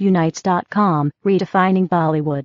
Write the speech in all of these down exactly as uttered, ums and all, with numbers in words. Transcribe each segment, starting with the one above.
unites dot com, redefining Bollywood.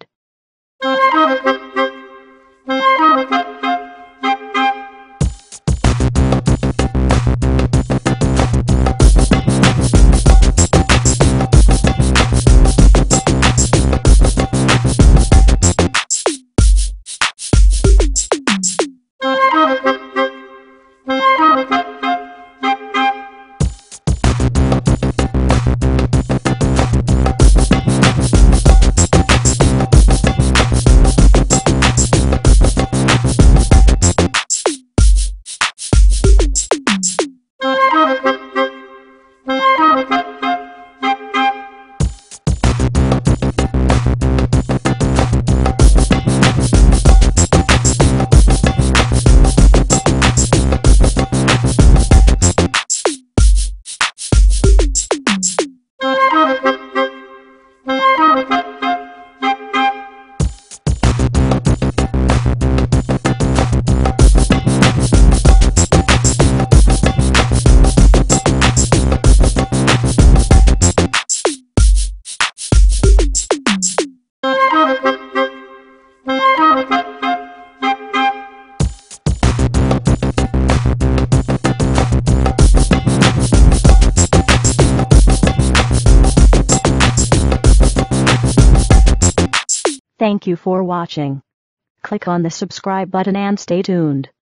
Thank you for watching. Click on the subscribe button and stay tuned.